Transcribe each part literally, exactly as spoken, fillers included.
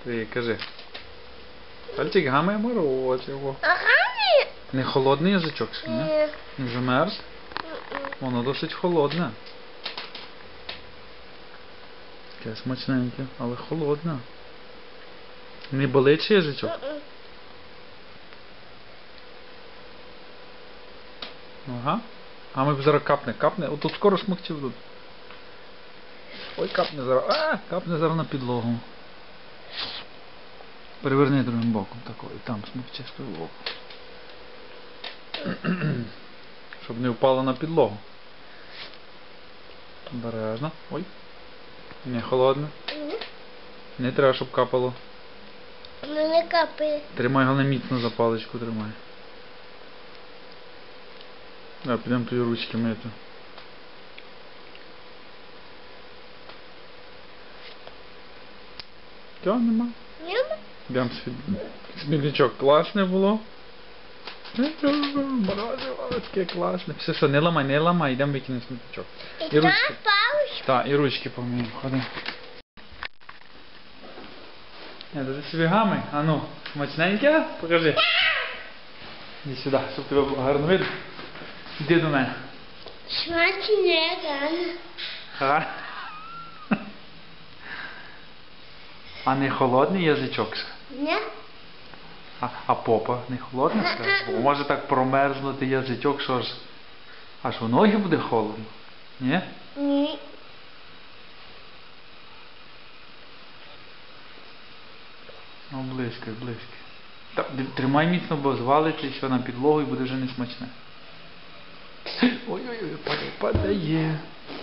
Ти кажи. Пальчик гамає морозиво. Ага, Не холодний язичок ще, ні? ні. Не замерз? Воно досить холодне. Таке смачненьке, але холодне. Не болить ще язичок? Ага. А ми б зараз капне, капне. Отут скоро смокчив тут. Ой, капне зараз. А, капне зараз на підлогу. Переверни другим боком тако. І там смокчи з того боку. Щоб не впало на підлогу. Обережно. Ой. Не холодне. Не треба, щоб капало. Ну не капає. Тримай, головне міцно за паличку тримай. Да, підемо твої ручки мити. Чого нема? Нема? Йдемо смітничок. Класне було. Морозиво, таке класне. Все, все, не ламай, не ламай, йдемо викинемо смітничок. І там паличка. Так, і ручки поміємо, ходи. Не, дуже собі гамай. А ну, смачненьке? Покажи. Іди сюди, щоб тебе було гарно видно. Іди до мене. Смачне, рано. Ха. А не холодний язичок? Не? А, а попа не холодна? Бо може так промерзнути язичок, що ж аж у ноги буде холодно? Ні? Ні. Ну, близько, близько. Так, тримай міцно, бо звалиться і все на підлогу і буде вже не смачне. Ой-ой-ой, падає, падає.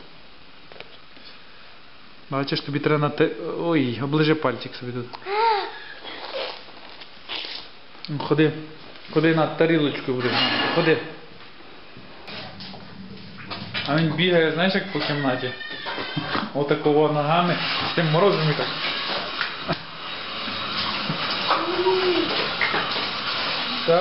Бачиш, тобі треба на те... Ой, оближи пальчик собі тут. Ходи. Ходи на тарілочку будеш мати. Ходи. А він бігає, знаєш, як по кімнаті? Отакого ногами. З тим морозом і так. Так?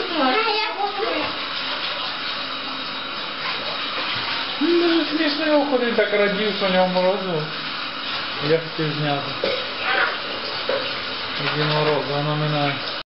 Дуже смішно його ходить, так радів, що у нього морозиво. Я хотів зняти. Тоді морозиво, воно минає.